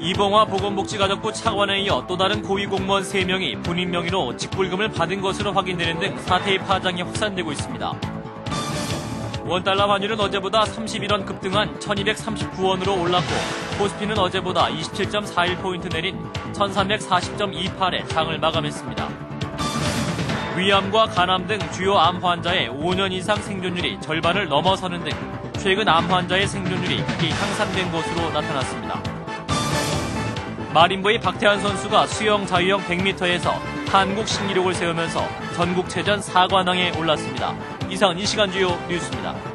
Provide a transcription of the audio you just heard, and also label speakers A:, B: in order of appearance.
A: 이봉화 보건복지가족부 차관에 이어 또 다른 고위 공무원 3명이 본인 명의로 직불금을 받은 것으로 확인되는 등 사태의 파장이 확산되고 있습니다. 원달러 환율은 어제보다 31원 급등한 1239원으로 올랐고 코스피는 어제보다 27.41포인트 내린 1340.28에 장을 마감했습니다. 위암과 간암 등 주요 암 환자의 5년 이상 생존율이 절반을 넘어서는 등 최근 암 환자의 생존율이 크게 향상된 것으로 나타났습니다. 마린부의 박태환 선수가 수영 자유형 100m에서 한국 신기록을 세우면서 전국체전 4관왕에 올랐습니다. 이상은 이 시간 주요 뉴스입니다.